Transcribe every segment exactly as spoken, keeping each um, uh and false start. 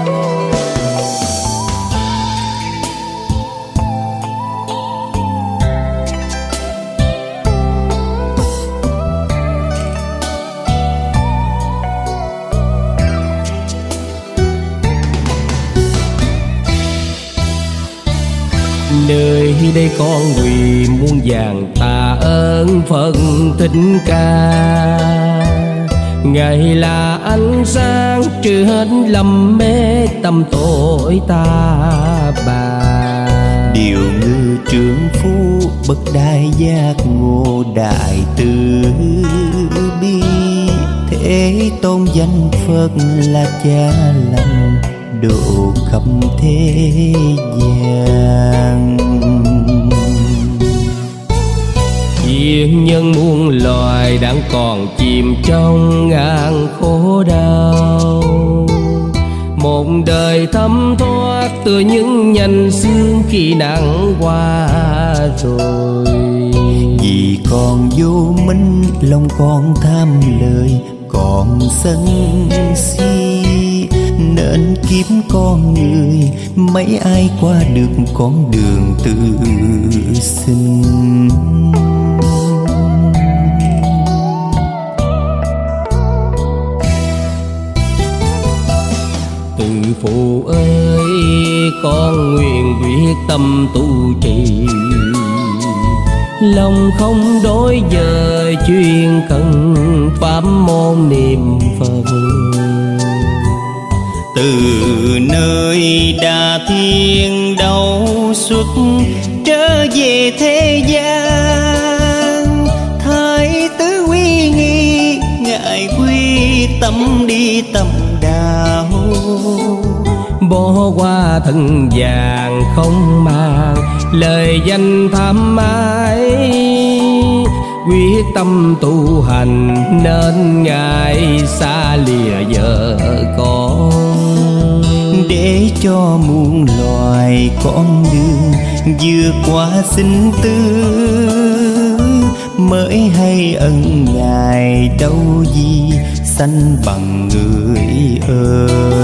Nơi đây con quỳ muôn vàng tạ ơn Phật Thích Ca. Ngài là ánh sáng trừ hết lầm mê tâm tội ta bà. Điều ngư trưởng phu bậc đại giác ngộ đại từ bi. Thế tôn danh Phật là cha lành độ khắp thế gian. Thiên nhân muôn loài đang còn chìm trong ngàn khổ đau. Một đời thấm thoát từ những nhành xương khi nắng qua rồi. Vì còn vô minh lòng còn tham lời còn sân si, nên kiếm con người mấy ai qua được con đường tự sinh. Từ phụ ơi con nguyện quyết tâm tu trì, lòng không đối dời chuyên cần pháp môn niệm Phật. Từ nơi đà thiên đấu xuất trở về thế gian, thái tứ quy nghi ngài quy tâm đi tầm đạo. Bỏ qua thân vàng không mang lời danh tham ái, quyết tâm tu hành nên ngài xa lìa vợ con. Để cho muôn loài con đường vượt qua sinh tử, mới hay ân ngài đâu gì sanh bằng người ơi.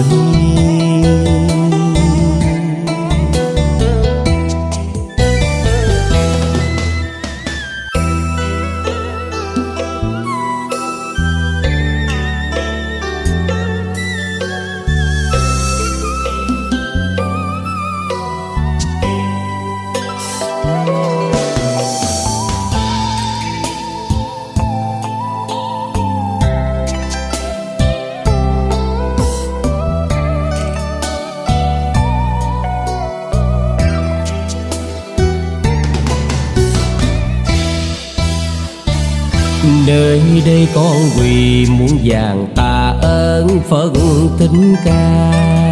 Nơi đây con quỳ muôn vàng tạ ơn Phật Thích Ca.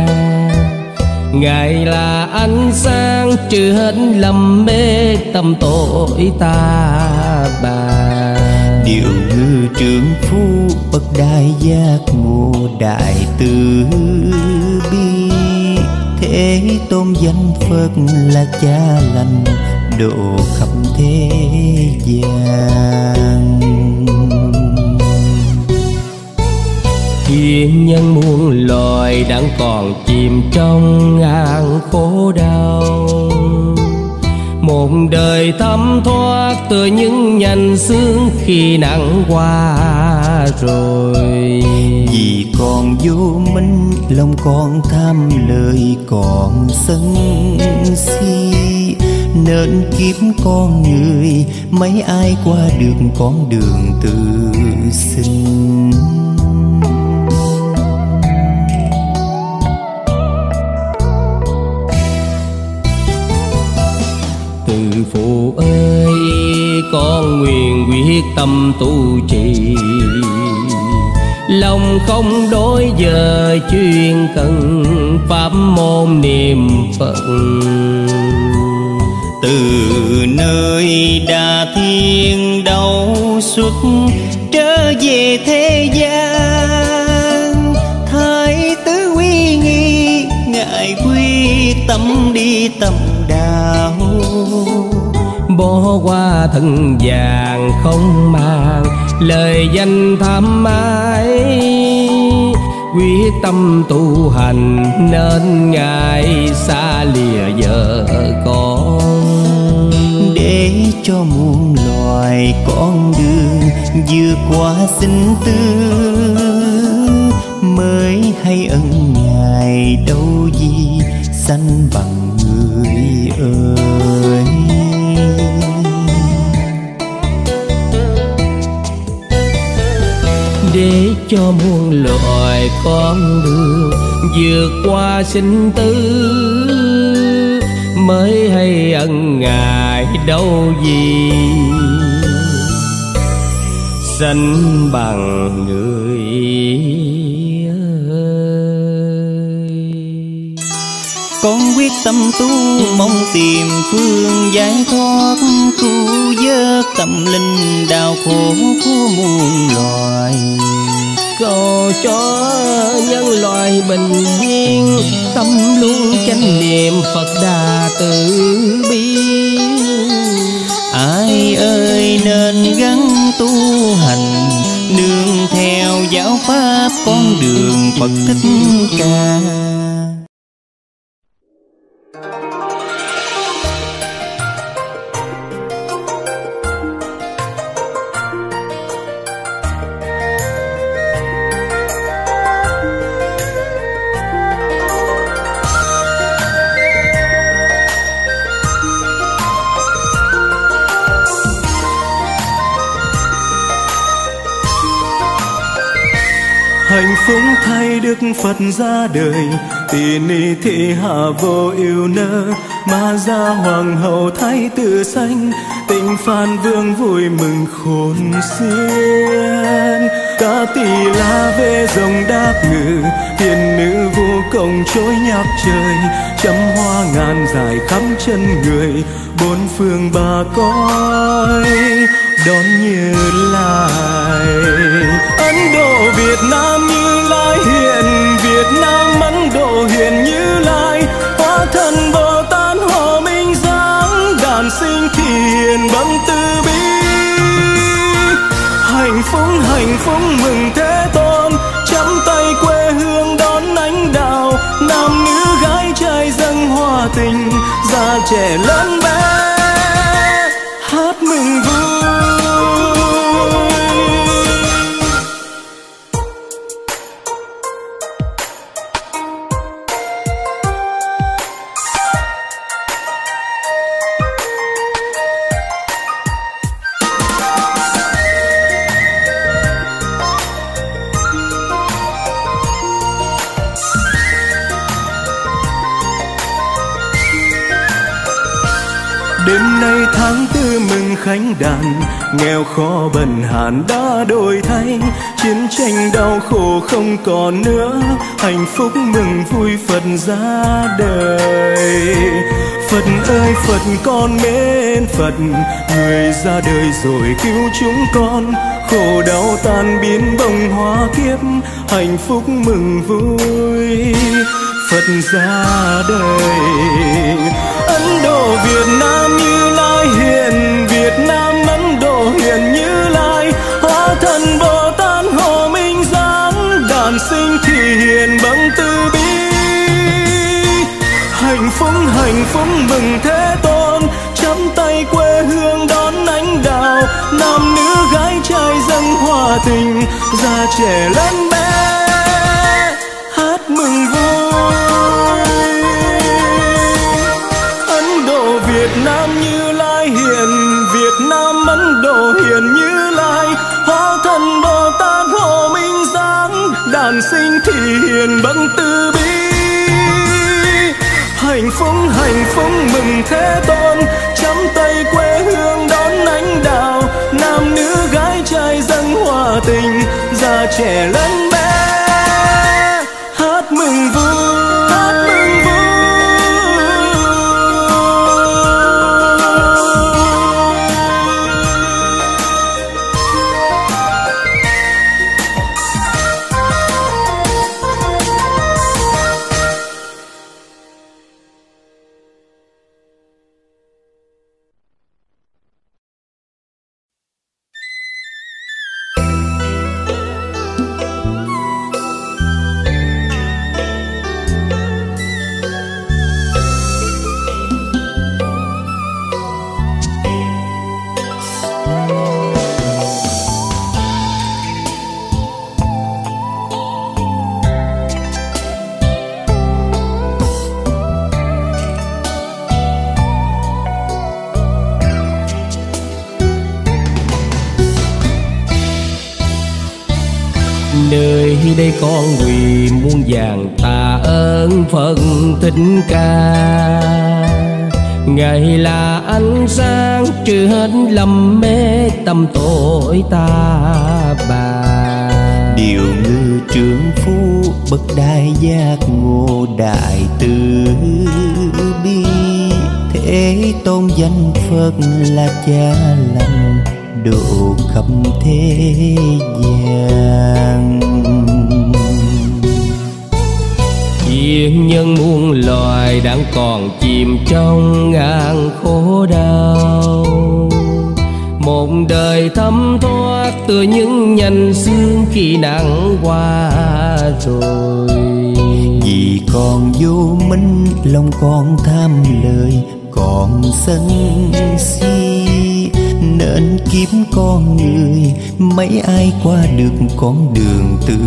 Ngài là ánh sáng trừ hết lầm mê tâm tội ta bà. Điều ngư trưởng phu bậc đại giác ngộ đại từ bi. Thế tôn danh Phật là cha lành độ khắp thế gian. Thiên nhân muôn loài đang còn chìm trong ngàn khổ đau. Một đời thấm thoát từ những nhành xương khi nắng qua rồi. Vì còn vô minh lòng còn tham lời còn sân si, nên kiếm con người mấy ai qua được con đường tự sinh. Từ phụ ơi con nguyện quyết tâm tu trì, lòng không đối dời chuyên cần pháp môn niệm Phật. Từ nơi đà thiên đấu xuất trở về thế gian, thái tứ quy nghi ngài quy tâm đi tầm đạo. Bỏ qua thân vàng không mang lời danh tham ái, quyết tâm tu hành nên ngài xa lìa vợ con. Để cho muôn loài con đường vượt qua sinh tử, mới hay ân ngài đâu gì sanh bằng người ơi. Để cho muôn loài con đường vượt qua sinh tử, mới hay ân ngài đâu gì sanh bằng người ơi. Con quyết tâm tu mong tìm phương giải thoát, cứu vớt tâm linh đau khổ của muôn loài. Cầu cho nhân loại bình yên, tâm luôn chánh niệm Phật Đà từ bi. Ai ơi nên gắng tu hành, nương theo giáo pháp con đường Phật Thích Ca. Hạnh phúc thay Đức Phật ra đời, tỳ ni thị hạ vô ưu nơ, Ma Gia hoàng hậu thái tử sanh, Tịnh Phan vương vui mừng khôn xiên. Ca Tỳ La về rồng đáp ngự, hiền nữ vô công trối nhạc trời, chấm hoa ngàn dài khắp chân người, bốn phương bà cõi đón Như Lai. Ấn Độ Việt Nam Như Lai hiện, Việt Nam Ấn Độ hiện Như Lai, hóa thân Bồ Tát hộ minh giáng, đản sinh thì hiền bẩm từ bi. Hạnh phúc hạnh phúc mừng Thế Tôn, chắp tay quê hương đón ánh đạo, nam nữ gái trai dâng hoa tình, già trẻ lớn bé hát mừng vui. Đêm nay tháng tư mừng khánh đàn, nghèo khó bần hàn đã đổi thay, chiến tranh đau khổ không còn nữa, hạnh phúc mừng vui Phật ra đời. Phật ơi Phật con mến Phật, người ra đời rồi cứu chúng con, khổ đau tan biến bông hoa kiếp, hạnh phúc mừng vui Phật ra đời. Ấn Độ Việt Nam Như Lai hiện, Việt Nam Ấn Độ hiện Như Lai, hóa thân Bồ Tát hộ minh giáng, đản sinh thì hiền bẩm từ bi. Hạnh phúc hạnh phúc mừng Thế Tôn, chắp tay quê hương đón ánh đạo, nam nữ gái trai dâng hoa tình, già trẻ lớn bé hát mừng vui. Ấn Độ Việt Nam Như Lai hiện, Việt Nam Ấn Độ hiện Như Lai, hóa thân Bồ Tát hộ minh giáng, đản sinh thì hiền bẩm từ bi. Hạnh phúc hạnh phúc mừng Thế Tôn, chắp tay quê hương đón ánh đạo, nam nữ gái trai dâng hoa tình, già trẻ lớn bé hát mừng vui, hát mừng vui. đây con quỳ muôn vàng tạ ơn Phật Thích Ca. Ngài là ánh sáng trừ hết lầm mê tâm tội ta bà. Điều ngư trưởng phu bậc đại giác ngộ đại từ bi. Thế tôn danh Phật là cha lành độ khắp thế gian. Thiên nhân muôn loài đang còn chìm trong ngàn khổ đau. Một đời thấm thoát tựa những nhành sương khi nắng qua rồi. Vì còn vô minh lòng con tham lời còn sân si, nên kiếp con người mấy ai qua được con đường tự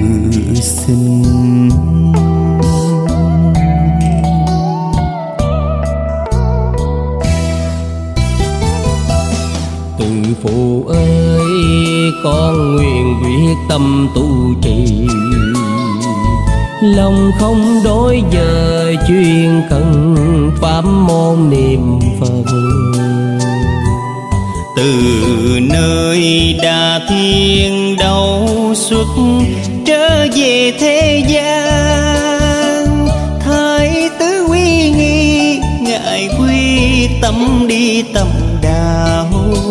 sinh. Từ phụ ơi con nguyện quyết tâm tu trì, lòng không đổi dời chuyên cần pháp môn niệm Phật. Từ nơi đà thiên đấu xuất trở về thế gian, thái tứ uy nghi ngài quy tâm đi tâm đạo.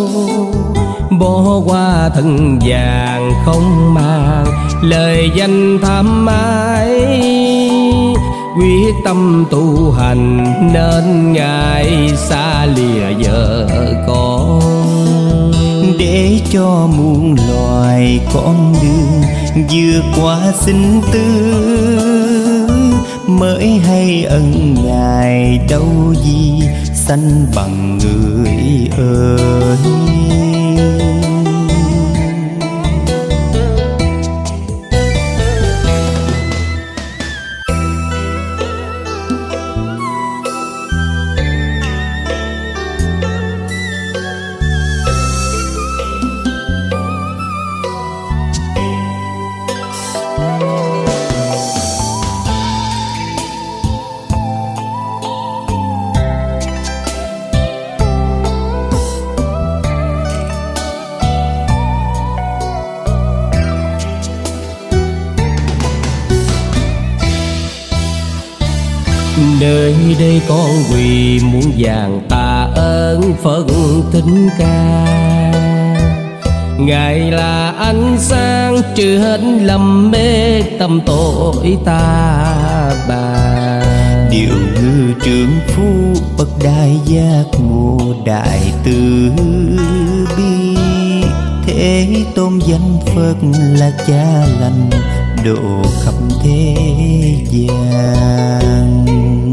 Bỏ qua thân vàng không mang lời danh tham ái, quyết tâm tu hành nên ngài xa lìa vợ con. Để cho muôn loài con đường vượt qua sinh tử, mới hay ân ngài đâu gì sanh bằng người ơi. Nơi đây con quỳ muôn vàng tạ ơn Phật Thích Ca. Ngài là ánh sáng trừ hết lầm mê tâm tội ta bà. Điều ngư trưởng phu bậc đại giác ngộ đại từ bi. Thế tôn danh Phật là cha lành độ khắp thế gian.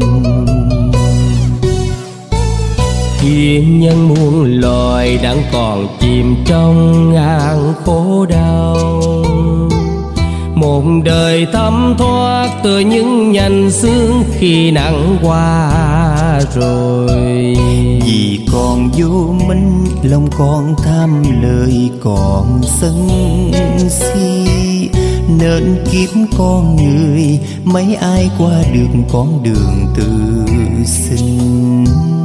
Thiên nhân muôn loài đang còn chìm trong ngàn khổ đau. Một đời thấm thoát tựa những nhành sương khi nắng qua rồi. Vì còn vô minh lòng con tham lời còn sân si, nên kiếp con người mấy ai qua được con đường tự sinh.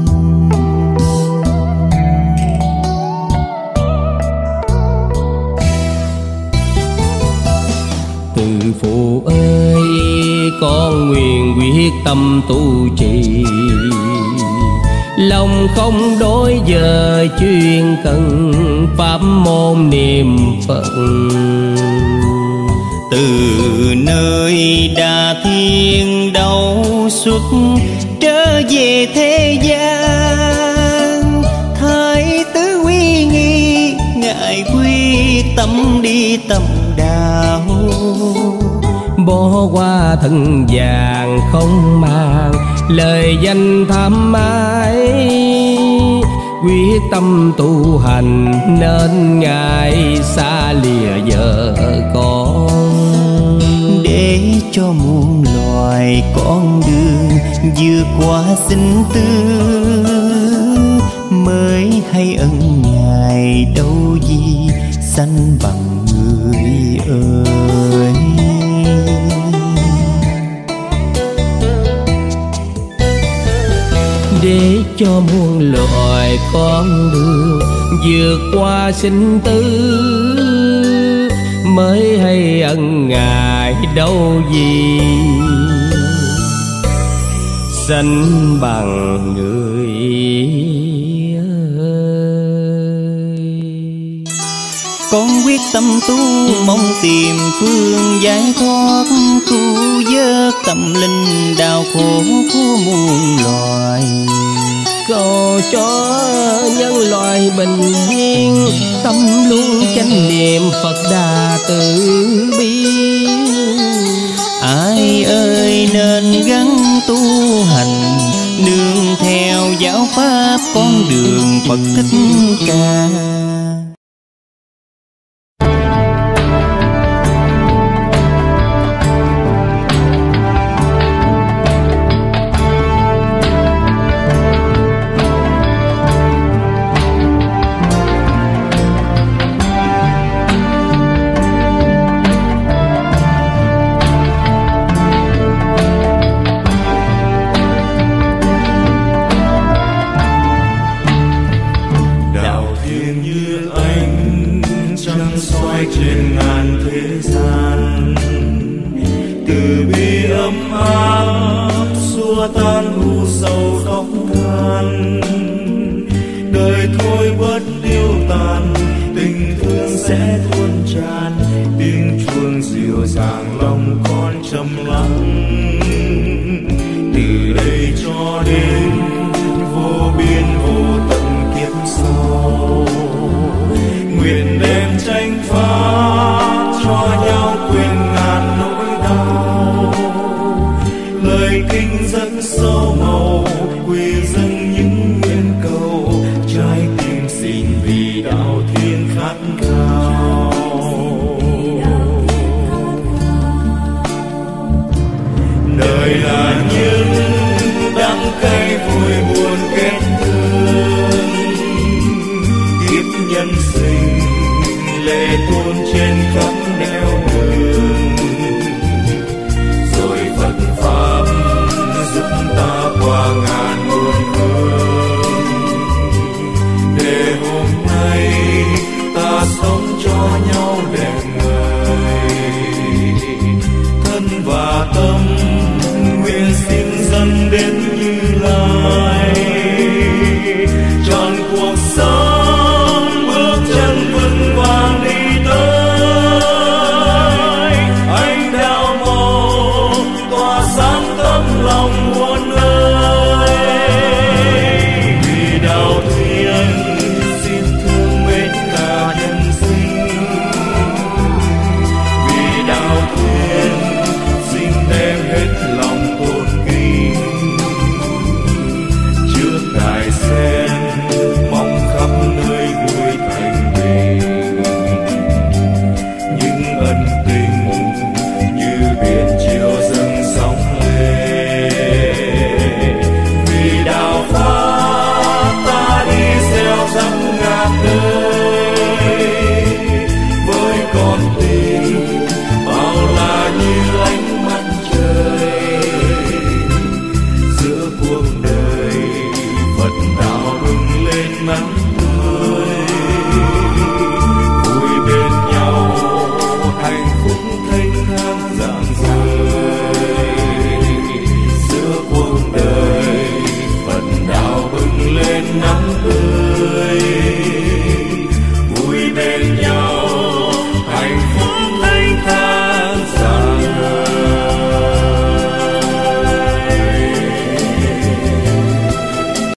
Từ phụ ơi con nguyện quyết tâm tu trì, lòng không đổi dời chuyên cần pháp môn niệm Phật. Từ nơi đà thiên đấu xuất trở về thế gian, thái tứ uy nghi ngài quy tâm đi tâm đạo. Bỏ qua thân vàng không mang lời danh tham ái, quyết tâm tu hành nên ngài xa lìa vợ con. Để cho muôn loài con đường vượt qua sinh tử, mới hay ân ngài đâu gì sanh bằng người ơi. Để cho muôn loài con đường vượt qua sinh tử, mới hay ân ngại đâu gì sánh bằng người ơi. Con quyết tâm tu mong tìm phương giải thoát, cứu vớt tâm linh đau khổ của muôn loài. Cầu cho nhân loại bình yên, tâm luôn chánh niệm Phật Đà từ bi. Ai ơi nên gắng tu hành, nương theo giáo pháp con đường Phật Thích Ca. Thân và tâm nguyện xin dâng đến Như Lai.